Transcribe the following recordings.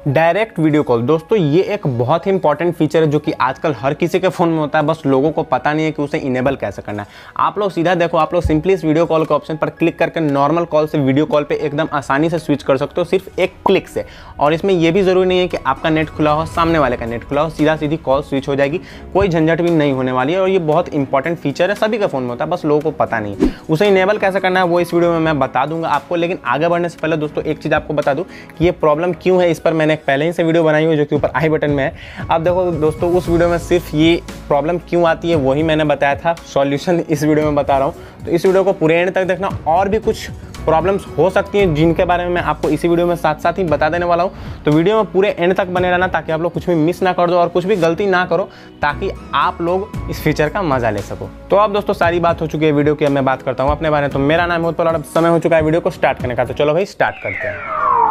Direct video call दोस्तों ये एक बहुत ही इंपॉर्टेंट फीचर है जो कि आजकल हर किसी के फ़ोन में होता है, बस लोगों को पता नहीं है कि उसे इनेबल कैसे करना है। आप लोग सीधा देखो, आप लोग सिंपली इस वीडियो कॉल के ऑप्शन पर क्लिक करके नॉर्मल कॉल से वीडियो कॉल पे एकदम आसानी से स्विच कर सकते हो सिर्फ एक क्लिक से। और इसमें यह भी ज़रूरी नहीं है कि आपका नेट खुला हो, सामने वाले का नेट खुला हो, सीधा सीधी कॉल स्विच हो जाएगी, कोई झंझट भी नहीं होने वाली है। और ये बहुत इंपॉर्टेंट फीचर है, सभी के फ़ोन में होता है, बस लोगों को पता नहीं है। उसे इनेबल कैसे करना है वो इस वीडियो में मैं बता दूंगा आपको। लेकिन आगे बढ़ने से पहले दोस्तों एक चीज़ आपको बता दूँ कि ये प्रॉब्लम क्यों है, इस पर मैंने पहले ही से वीडियो बनाई हुई जो कि ऊपर आई बटन में है। अब देखो दोस्तों, उस वीडियो में सिर्फ ये प्रॉब्लम क्यों आती है वही मैंने बताया था, सॉल्यूशन इस वीडियो में बता रहा हूँ। तो इस वीडियो को पूरे एंड तक देखना। और भी कुछ प्रॉब्लम्स हो सकती हैं जिनके बारे में मैं आपको इसी वीडियो में साथ साथ ही बता देने वाला हूँ। तो वीडियो में पूरे एंड तक बने रहना ताकि आप लोग कुछ भी मिस ना कर दो और कुछ भी गलती ना करो, ताकि आप लोग इस फीचर का मजा ले सको। तो अब दोस्तों सारी बात हो चुकी है वीडियो की, अब मैं बात करता हूँ अपने बारे में। तो मेरा नाम है उत्पल और अब समय हो चुका है वीडियो को स्टार्ट करने का। तो चलो भाई स्टार्ट करते हैं।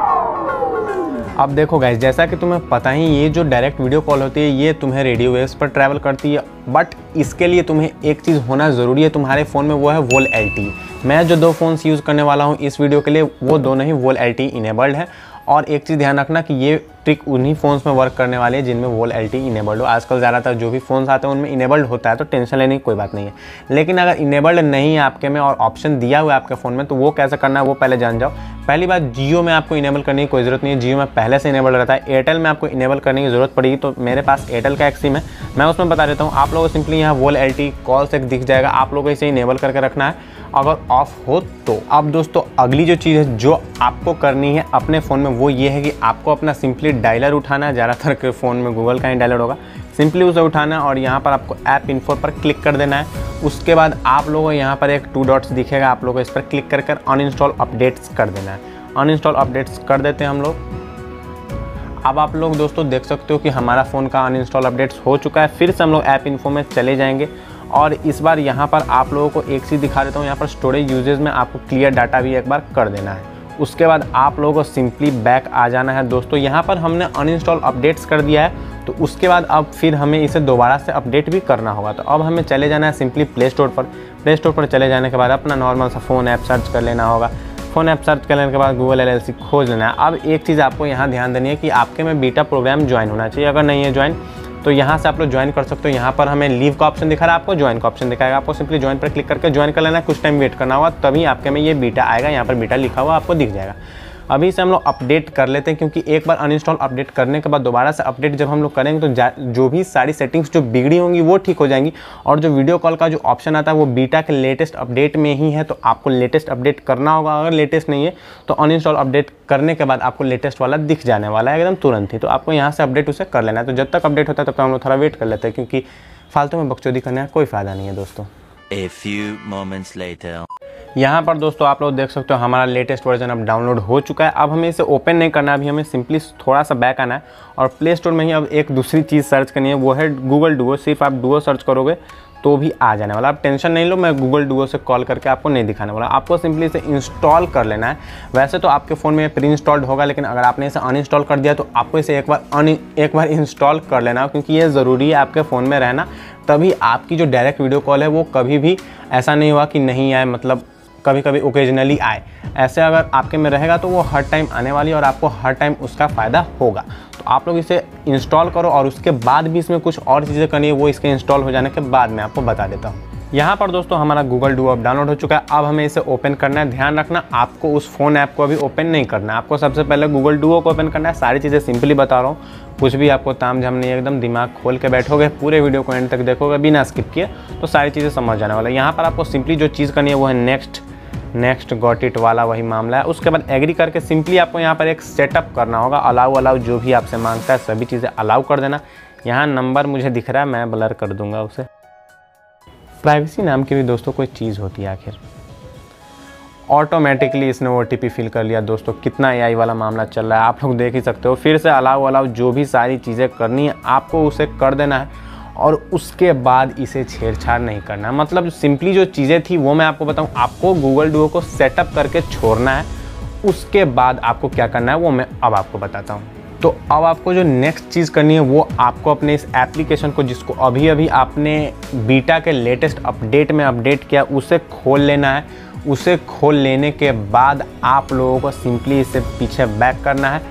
अब देखो गाइस, जैसा कि तुम्हें पता ही, ये जो डायरेक्ट वीडियो कॉल होती है ये तुम्हें रेडियो वेव्स पर ट्रैवल करती है। बट इसके लिए तुम्हें एक चीज़ होना ज़रूरी है तुम्हारे फ़ोन में, वो है वोल LTE। मैं जो दो फ़ोन्स यूज़ करने वाला हूँ इस वीडियो के लिए, वो दोनों ही वोल LTE इनेबल्ड है। और एक चीज़ ध्यान रखना कि ये ट्रिक उन्हीं फ़ोन्स में वर्क करने वाली है जिनमें वोल LTE इनेबल्ड हो। आजकल ज़्यादातर जो भी फ़ोन्स आते हैं उनमें इनेबल्ड होता है, तो टेंशन लेने की कोई बात नहीं है। लेकिन अगर इनेबल्ड नहीं है आपके में और ऑप्शन दिया हुआ है आपके फ़ोन में, तो वो कैसे करना है वो पहले जान जाओ। पहली बात, जियो में आपको इनेबल करने की कोई ज़रूरत नहीं है, जियो में पहले से इनेबल रहता है। एयरटेल में आपको इनेबल करने की ज़रूरत पड़ेगी, तो मेरे पास एयरटेल का एक सिम है, मैं उसमें बता देता हूँ। आप लोगों को सिंपली यहाँ वोल LTE कॉल से दिख जाएगा, आप लोगों को इसे इनेबल करके रखना है अगर ऑफ हो तो। अब दोस्तों अगली जो चीज़ है जो आपको करनी है अपने फ़ोन में, वो ये है कि आपको अपना सिंपली डायलर उठाना है। ज़्यादातर के फ़ोन में गूगल का ही डायलर होगा, सिंपली उसे उठाना है और यहाँ पर आपको ऐप इन्फो पर क्लिक कर देना है। उसके बाद आप लोगों को यहाँ पर एक 2 डॉट्स दिखेगा, आप लोगों को इस पर क्लिक कर अनइंस्टॉल अपडेट्स कर देना है। अनइंस्टॉल अपडेट्स कर देते हैं हम लोग। अब आप लोग दोस्तों देख सकते हो कि हमारा फ़ोन का अनइंस्टॉल अपडेट्स हो चुका है। फिर से हम लोग ऐप इन्फो में चले जाएंगे और इस बार यहाँ पर आप लोगों को एक चीज़ दिखा देता हूँ। यहाँ पर स्टोरेज यूजेज में आपको क्लियर डाटा भी एक बार कर देना है। उसके बाद आप लोगों को सिंपली बैक आ जाना है। दोस्तों यहाँ पर हमने अनइंस्टॉल अपडेट्स कर दिया है, तो उसके बाद अब फिर हमें इसे दोबारा से अपडेट भी करना होगा। तो अब हमें चले जाना है सिंपली प्ले स्टोर पर। प्ले स्टोर पर चले जाने के बाद अपना नॉर्मल सा फ़ोन ऐप सर्च कर लेना होगा। फ़ोन ऐप सर्च करने के बाद गूगल LLC खोज लेना है। अब एक चीज़ आपको यहाँ ध्यान देनी है कि आपके में बीटा प्रोग्राम ज्वाइन होना चाहिए। अगर नहीं है ज्वाइन तो यहाँ से आप लोग ज्वाइन कर सकते हो। यहाँ पर हमें लीव का ऑप्शन दिखा रहा है, आपको ज्वाइन का ऑप्शन दिखाएगा। आपको सिंपली ज्वाइन पर क्लिक करके ज्वाइन कर लेना है। कुछ टाइम वेट करना होगा, तभी आपके में ये बीटा आएगा। यहाँ पर बीटा लिखा हुआ आपको दिख जाएगा। अभी से हम लोग अपडेट कर लेते हैं, क्योंकि एक बार अनइंस्टॉल अपडेट करने के बाद दोबारा से अपडेट जब हम लोग करेंगे तो जो भी सारी सेटिंग्स जो बिगड़ी होंगी वो ठीक हो जाएंगी। और जो वीडियो कॉल का जो ऑप्शन आता है वो बीटा के लेटेस्ट अपडेट में ही है, तो आपको लेटेस्ट अपडेट करना होगा। अगर लेटेस्ट नहीं है तो अनइंस्टॉल अपडेट करने के बाद आपको लेटेस्ट वाला दिख जाने वाला है एकदम तुरंत ही। तो आपको यहाँ से अपडेट उसे कर लेना है। तो जब तक अपडेट होता है तब तक हम लोग थोड़ा वेट कर लेते हैं, क्योंकि फालतू में बकचोदी करने का कोई फ़ायदा नहीं है दोस्तों। A few moments later. यहाँ पर दोस्तों आप लोग देख सकते हो हमारा लेटेस्ट वर्जन अब डाउनलोड हो चुका है। अब हमें इसे ओपन नहीं करना है, अभी हमें सिंपली थोड़ा सा बैक आना है और प्ले स्टोर में ही अब एक दूसरी चीज़ सर्च करनी है, वो है गूगल डुओ। सिर्फ आप डुओ सर्च करोगे तो भी आ जाने वाला। आप टेंशन नहीं लो, मैं गूगल डुओ से कॉल करके आपको नहीं दिखाने वाला। आपको सिंपली इसे इंस्टॉल कर लेना है। वैसे तो आपके फ़ोन में प्री इंस्टॉल्ड होगा, लेकिन अगर आपने इसे अनइंस्टॉल कर दिया तो आपको इसे एक बार इंस्टॉल कर लेना, क्योंकि ये ज़रूरी है आपके फ़ोन में रहना। तभी आपकी जो डायरेक्ट वीडियो कॉल है वो कभी भी ऐसा नहीं हुआ कि नहीं आए, मतलब कभी कभी ओकेजनली आए। ऐसे अगर आपके में रहेगा तो वो हर टाइम आने वाली है और आपको हर टाइम उसका फ़ायदा होगा। तो आप लोग इसे इंस्टॉल करो और उसके बाद भी इसमें कुछ और चीज़ें करनी है, वो इसके इंस्टॉल हो जाने के बाद मैं आपको बता देता हूँ। यहाँ पर दोस्तों हमारा गूगल डुओ अब डाउनलोड हो चुका है। अब हमें इसे ओपन करना है। ध्यान रखना, आपको उस फ़ोन ऐप को अभी ओपन नहीं करना है, आपको सबसे पहले गूगल डुओ को ओपन करना है। सारी चीज़ें सिंपली बता रहा हूँ, कुछ भी आपको ताम झाम नहीं है, एकदम दिमाग खोल के बैठोगे, पूरे वीडियो को एंड तक देखोगे बिना स्किप किए तो सारी चीज़ें समझ जाने वाला है। यहाँ पर आपको सिंपली जो चीज़ करनी है वो है नेक्स्ट गॉट इट वाला वही मामला है। उसके बाद एग्री करके सिंपली आपको यहाँ पर एक सेटअप करना होगा। अलाउ जो भी आपसे मांगता है सभी चीज़ें अलाउ कर देना। यहाँ नंबर मुझे दिख रहा है, मैं ब्लर कर दूंगा उसे। प्राइवेसी नाम की भी दोस्तों कोई चीज़ होती है आखिर। ऑटोमेटिकली इसने OTP फिल कर लिया दोस्तों। कितना AI वाला मामला चल रहा है आप लोग देख ही सकते हो। फिर से अलाउ जो भी सारी चीज़ें करनी है आपको उसे कर देना है और उसके बाद इसे छेड़छाड़ नहीं करना है। मतलब सिंपली जो चीज़ें थी वो मैं आपको बताऊं, आपको गूगल डुओ को सेटअप करके छोड़ना है। उसके बाद आपको क्या करना है वो मैं अब आपको बताता हूं। तो अब आपको जो नेक्स्ट चीज़ करनी है वो आपको अपने इस एप्लीकेशन को, जिसको अभी आपने बीटा के लेटेस्ट अपडेट में अपडेट किया, उसे खोल लेना है। उसे खोल लेने के बाद आप लोगों को सिंपली इसे पीछे बैक करना है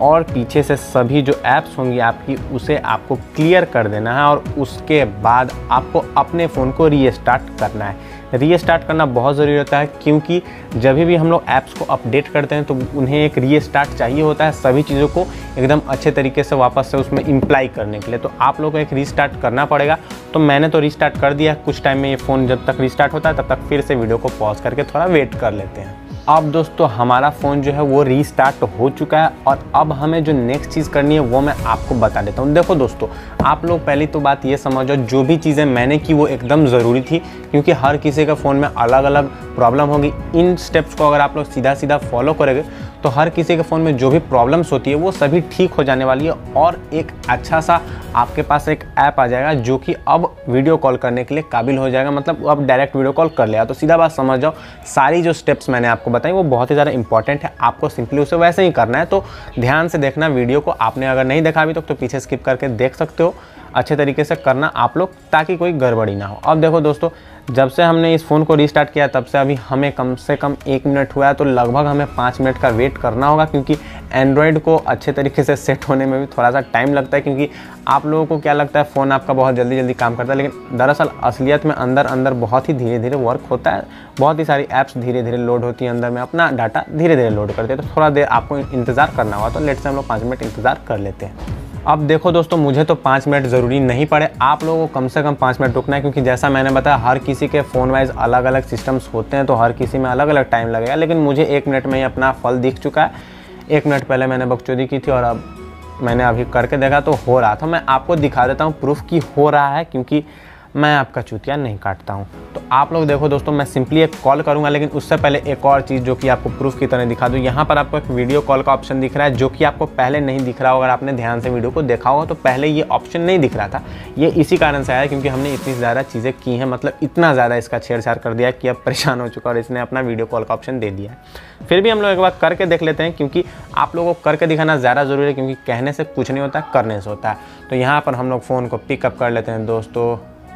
और पीछे से सभी जो ऐप्स होंगी आपकी उसे आपको क्लियर कर देना है और उसके बाद आपको अपने फ़ोन को रीस्टार्ट करना है। रीस्टार्ट करना बहुत ज़रूरी होता है क्योंकि जब भी हम लोग ऐप्स को अपडेट करते हैं तो उन्हें एक रीस्टार्ट चाहिए होता है सभी चीज़ों को एकदम अच्छे तरीके से वापस से उसमें इम्प्लाई करने के लिए। तो आप लोगों को एक रीस्टार्ट करना पड़ेगा। तो मैंने तो रीस्टार्ट कर दिया। कुछ टाइम में ये फ़ोन जब तक रीस्टार्ट होता है तब तक फिर से वीडियो को पॉज करके थोड़ा वेट कर लेते हैं। अब दोस्तों हमारा फ़ोन जो है वो रीस्टार्ट हो चुका है और अब हमें जो नेक्स्ट चीज़ करनी है वो मैं आपको बता देता हूँ। देखो दोस्तों, आप लोग पहली तो बात ये समझो, जो भी चीज़ें मैंने की वो एकदम ज़रूरी थी क्योंकि हर किसी के फ़ोन में अलग अलग प्रॉब्लम होगी। इन स्टेप्स को अगर आप लोग सीधा सीधा फॉलो करेंगे तो हर किसी के फ़ोन में जो भी प्रॉब्लम्स होती है वो सभी ठीक हो जाने वाली है और एक अच्छा सा आपके पास एक ऐप आ जाएगा जो कि अब वीडियो कॉल करने के लिए काबिल हो जाएगा। मतलब अब डायरेक्ट वीडियो कॉल कर लिया। तो सीधा बात समझ जाओ, सारी जो स्टेप्स मैंने आपको बताई वो बहुत ही ज़्यादा इंपॉर्टेंट है। आपको सिंपली उसे वैसे ही करना है। तो ध्यान से देखना वीडियो को। आपने अगर नहीं देखा अभी तक तो पीछे स्किप करके देख सकते हो। अच्छे तरीके से करना आप लोग ताकि कोई गड़बड़ी ना हो। अब देखो दोस्तों, जब से हमने इस फ़ोन को रीस्टार्ट किया तब से अभी हमें कम से कम 1 मिनट हुआ है। तो लगभग हमें 5 मिनट का वेट करना होगा क्योंकि एंड्रॉयड को अच्छे तरीके से सेट होने में भी थोड़ा सा टाइम लगता है। क्योंकि आप लोगों को क्या लगता है फ़ोन आपका बहुत जल्दी जल्दी काम करता है, लेकिन दरअसल असलियत में अंदर अंदर बहुत ही धीरे धीरे वर्क होता है। बहुत ही सारी ऐप्स धीरे धीरे लोड होती हैं, अंदर में अपना डाटा धीरे धीरे लोड करते हैं। तो थोड़ा देर आपको इंतज़ार करना होगा। तो लेट से हम लोग 5 मिनट इंतज़ार कर लेते हैं। अब देखो दोस्तों, मुझे तो 5 मिनट ज़रूरी नहीं पड़े, आप लोगों को कम से कम 5 मिनट रुकना है क्योंकि जैसा मैंने बताया हर किसी के फ़ोन वाइज अलग अलग सिस्टम्स होते हैं। तो हर किसी में अलग अलग टाइम लगेगा, लेकिन मुझे 1 मिनट में ही अपना फल दिख चुका है। 1 मिनट पहले मैंने बकचोदी की थी और अब मैंने अभी करके देखा तो हो रहा था। मैं आपको दिखा देता हूँ प्रूफ कि हो रहा है क्योंकि मैं आपका चूतिया नहीं काटता हूँ। तो आप लोग देखो दोस्तों, मैं सिंपली एक कॉल करूँगा, लेकिन उससे पहले एक और चीज़ जो कि आपको प्रूफ की तरह दिखा दूँ। यहाँ पर आपको एक वीडियो कॉल का ऑप्शन दिख रहा है जो कि आपको पहले नहीं दिख रहा होगा। अगर आपने ध्यान से वीडियो को देखा होगा तो पहले ये ऑप्शन नहीं दिख रहा था। ये इसी कारण से आया क्योंकि हमने इतनी ज़्यादा चीज़ें की हैं, मतलब इतना ज़्यादा इसका छेड़छाड़ कर दिया कि अब परेशान हो चुका और इसने अपना वीडियो कॉल का ऑप्शन दे दिया है। फिर भी हम लोग एक बार करके देख लेते हैं क्योंकि आप लोगों को करके दिखाना ज़्यादा ज़रूरी है क्योंकि कहने से कुछ नहीं होता, करने से होता है। तो यहाँ पर हम लोग फ़ोन को पिकअप कर लेते हैं। दोस्तों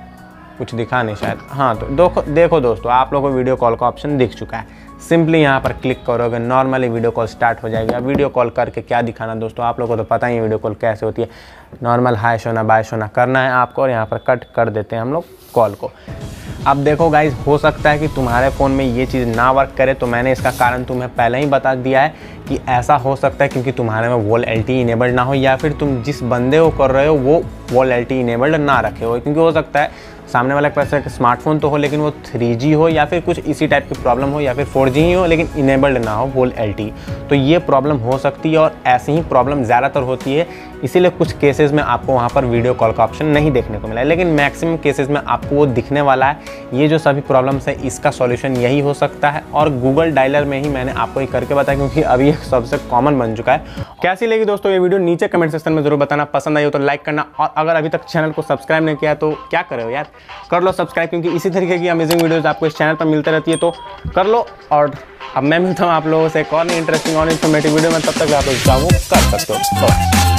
कुछ दिखा नहीं शायद, हाँ तो देखो दोस्तों, आप लोगों को वीडियो कॉल का ऑप्शन दिख चुका है। सिंपली यहाँ पर क्लिक करोगे, नॉर्मली वीडियो कॉल स्टार्ट हो जाएगी। अब वीडियो कॉल करके क्या दिखाना दोस्तों, आप लोगों को तो पता ही है वीडियो कॉल कैसे होती है। नॉर्मल हाय सोना बाय सोना करना है आपको और यहाँ पर कट कर देते हैं हम लोग कॉल को। अब देखो गाइज, हो सकता है कि तुम्हारे फ़ोन में ये चीज़ ना वर्क करे, तो मैंने इसका कारण तुम्हें पहले ही बता दिया है कि ऐसा हो सकता है क्योंकि तुम्हारे में वॉल LTE इनेबल्ड ना हो या फिर तुम जिस बंदे को कर रहे हो वो वॉल LTE इनेबल्ड ना रखे हो। क्योंकि हो सकता है सामने वाला के पास एक स्मार्टफोन तो हो लेकिन वो 3G हो या फिर कुछ इसी टाइप की प्रॉब्लम हो या फिर 4G ही हो लेकिन इनेबल्ड ना हो वॉल LTE। तो ये प्रॉब्लम हो सकती है और ऐसी ही प्रॉब्लम ज़्यादातर होती है। इसीलिए कुछ केसेस में आपको वहाँ पर वीडियो कॉल का ऑप्शन नहीं देखने को मिला है, लेकिन मैक्सिमम केसेस में आपको वो दिखने वाला है। ये जो सभी प्रॉब्लम्स है इसका सॉल्यूशन यही हो सकता है और गूगल डायलर में ही मैंने आपको ये करके बताया क्योंकि अभी एक सबसे कॉमन बन चुका है। कैसी लगी दोस्तों ये वीडियो नीचे कमेंट सेक्शन में जरूर बताना। पसंद आई हो तो लाइक करना और अगर अभी तक चैनल को सब्सक्राइब नहीं किया तो क्या करे हो यार, कर लो सब्सक्राइब क्योंकि इसी तरीके की अमेजिंग वीडियोस आपको इस चैनल पर मिलते रहती है। तो कर लो और अब मैं मिलता हूँ आप लोगों से एक और इंटरेस्टिंग और इन्फॉर्मेटिव वीडियो में। तब तक आप लोग कर सकते हो।